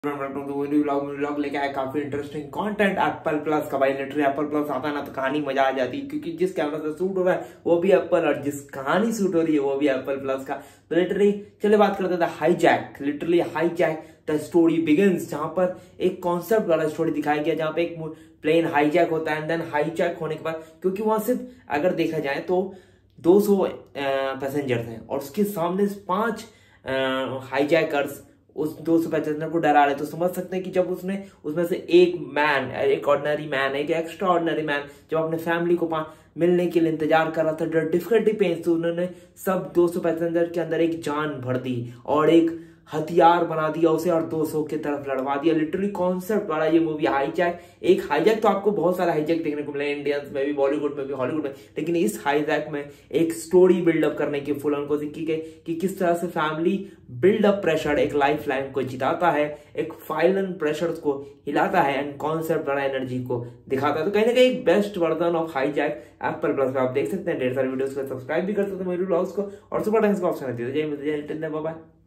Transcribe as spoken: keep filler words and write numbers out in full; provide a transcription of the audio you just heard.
Vlog लेके आया काफी इंटरेस्टिंग कंटेंट एप्पल प्लस का। भाई लिटरली एप्पल प्लस आता है ना तो कहानी मजा आ जाती है, क्योंकि जिस कैमरा से शूट हो रहा है वो भी एप्पल और जिस कहानी शूट हो रही है वो भी एप्पल प्लस का। तो लिटरली चलिए बात करते थे hijack. Literally hijack the story begins, जहां पर एक कॉन्सेप्ट वाला स्टोरी दिखाया गया जहां पे एक प्लेन हाईजैक होता है एंड देन हाईजैक होने के बाद, क्योंकि वहां सिर्फ अगर देखा जाए तो दो सौ पैसेंजर थे और उसके सामने पांच हाईजैकर्स उस दो सौ पैसेंजर को डरा रहे। तो समझ सकते हैं कि जब उसने उसमें से एक मैन, एक ऑर्डिनरी मैन, एक एक्स्ट्रा ऑर्डिनरी मैन जब अपने फैमिली को मिलने के लिए इंतजार कर रहा था, डिफिकल्टी पेश, तो उन्होंने सब दो सौ पैसेंजर के अंदर एक जान भर दी और एक हथियार बना दिया उसे और दो सौ की तरफ लड़वा दिया। लिटरली कॉन्सेप्ट वाला ये मूवी हाईजैक। एक हाईजैक तो आपको बहुत सारा हाईजैक देखने को मिला इंडियंस में भी, बॉलीवुड में भी, हॉलीवुड में, लेकिन इस हाईजैक में एक स्टोरी बिल्डअप करने की फुल ऑन कोशिश की गई कि किस तरह से फैमिली बिल्डअप प्रेशर एक लाइफ लाइन को जिताता है, एक फाइनल प्रेशर को हिलाता है एंड कॉन्सेप्ट वाला एनर्जी को दिखाता है। तो कहीं ना कहीं एक best version of hijack Apple plus में आप देख सकते हैं। ढेर सारे वीडियोस को सब्सक्राइब भी कर सकते हैं मेरे व्लॉग्स को और सुपर थैंक्स का ऑप्शन है। जय मिलते हैं, बाय बाय।